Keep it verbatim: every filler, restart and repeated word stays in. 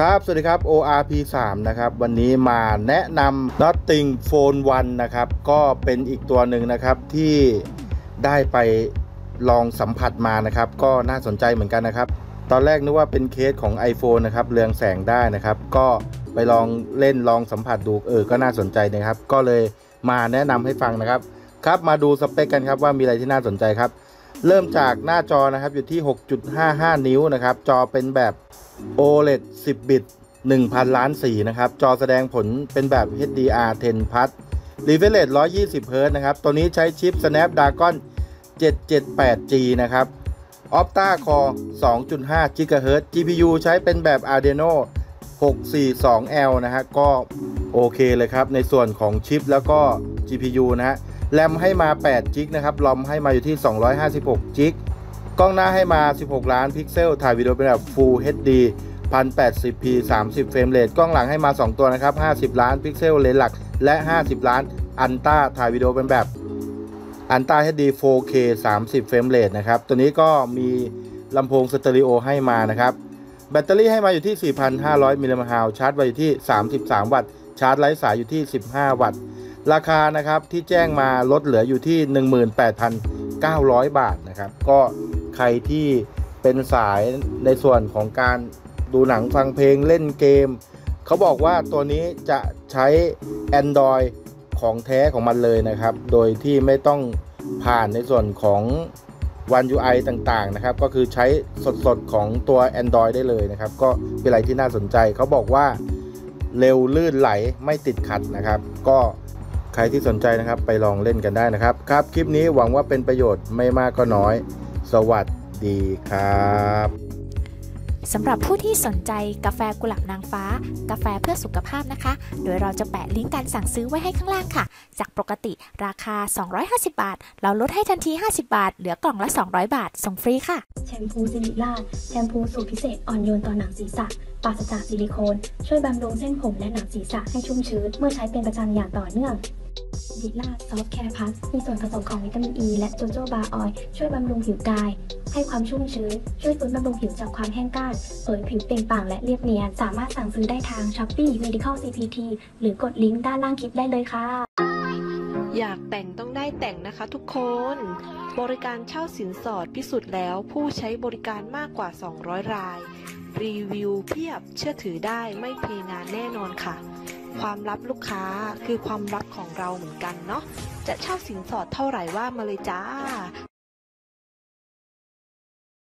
ครับสวัสดีครับ โอ อาร์ พี สาม นะครับวันนี้มาแนะนำ Notting Phone วันนะครับก็เป็นอีกตัวหนึ่งนะครับที่ได้ไปลองสัมผัสมานะครับก็น่าสนใจเหมือนกันนะครับตอนแรกนึกว่าเป็นเคสของ iPhone นะครับเรืองแสงได้นะครับก็ไปลองเล่นลองสัมผัสดูเออก็น่าสนใจนะครับก็เลยมาแนะนำให้ฟังนะครับครับมาดูสเปคกันครับว่ามีอะไรที่น่าสนใจครับเริ่มจากหน้าจอนะครับอยู่ที่ หกจุดห้าห้า นิ้วนะครับจอเป็นแบบ โอ แอล อี ดี สิบ บิต หนึ่งพัน ล้านสีนะครับจอแสดงผลเป็นแบบ เอช ดี อาร์ สิบ Plus Refresh Rate หนึ่งร้อยยี่สิบ เฮิร์ตซ์ นะครับตัวนี้ใช้ชิป Snapdragon เจ็ดเจ็ดแปด จี นะครับ Octa Core สองจุดห้า กิกะเฮิรตซ์ จี พี ยู ใช้เป็นแบบ Adreno หกสี่สอง แอล นะฮะก็โอเคเลยครับในส่วนของชิปแล้วก็ จี พี ยู นะฮะแรมให้มาแปด จิกนะครับรอมให้มาอยู่ที่สองร้อยห้าสิบหก จิกกล้องหน้าให้มาสิบหกล้านพิกเซลถ่ายวิดีโอเป็นแบบ Full เอช ดี หนึ่งพันแปดสิบพี สามสิบเฟรมเรทกล้องหลังให้มาสองตัวนะครับห้าสิบล้านพิกเซลเลนส์หลักและห้าสิบล้านอัลตร้าถ่ายวิดีโอเป็นแบบอัลตร้า เอช ดี โฟร์ เค สามสิบเฟรมเรทนะครับตัวนี้ก็มีลำโพงสเตอริโอให้มานะครับแบตเตอรี่ให้มาอยู่ที่ สี่พันห้าร้อย มิลลิแอมป์ ชาร์จไว้อยู่ที่สามสิบสาม วัตต์ชาร์จไร้สายอยู่ที่สิบห้า วัตต์ราคานะครับที่แจ้งมาลดเหลืออยู่ที่ หนึ่งหมื่นแปดพันเก้าร้อย บาทนะครับก็ใครที่เป็นสายในส่วนของการดูหนังฟังเพลงเล่นเกมเขาบอกว่าตัวนี้จะใช้ Android ของแท้ของมันเลยนะครับโดยที่ไม่ต้องผ่านในส่วนของ วัน ยู ไอ ต่างๆนะครับก็คือใช้สดๆของตัว Android ได้เลยนะครับก็เป็นอะไรที่น่าสนใจเขาบอกว่าเร็วลื่นไหลไม่ติดขัดนะครับก็ใครที่สนใจนะครับไปลองเล่นกันได้นะครับครับคลิปนี้หวังว่าเป็นประโยชน์ไม่มากก็น้อยสวัสดีครับสำหรับผู้ที่สนใจกาแฟกุหลาบนางฟ้ากาแฟเพื่อสุขภาพนะคะโดยเราจะแปะลิงก์การสั่งซื้อไว้ให้ข้างล่างค่ะจากปกติราคาสองร้อยห้าสิบบาทเราลดให้ทันทีห้าสิบบาทเหลือกล่องละสองร้อยบาทส่งฟรีค่ะแชมพูซิลิล่าแชมพูสูตรพิเศษอ่อนโยนต่อหนังศีรษะปราศจากซิลิโคนช่วยบำรุงเส้นผมและหนังศีรษะให้ชุ่มชื้นเมื่อใช้เป็นประจำอย่างต่อเนื่องซิลิล่าซอฟต์แคร์พัสมีส่วนผสมของวิตามินอ e ีและโจโจบาออยล์ช่วยบำรุงผิวกายให้ความชุ่มชื้นช่วยฟื้นบำรุงผิวจากความแห้งกร้านเผยผิวเปล่งปลั่งและเรียบเนียนสามารถสั่งซื้อได้ทาง Shopee Medical ซี พี ที หรือกดลิงก์ด้านล่างคลิปได้เลยค่ะอยากแต่งต้องได้แต่งนะคะทุกคนบริการเช่าสินสอดพิสูจน์แล้วผู้ใช้บริการมากกว่าสองร้อยรายรีวิวเพียบเชื่อถือได้ไม่เพงานแน่นอนค่ะความลับลูกค้าคือความลับของเราเหมือนกันเนาะจะเช่าสินสอดเท่าไหร่ว่ามาเลยจ้า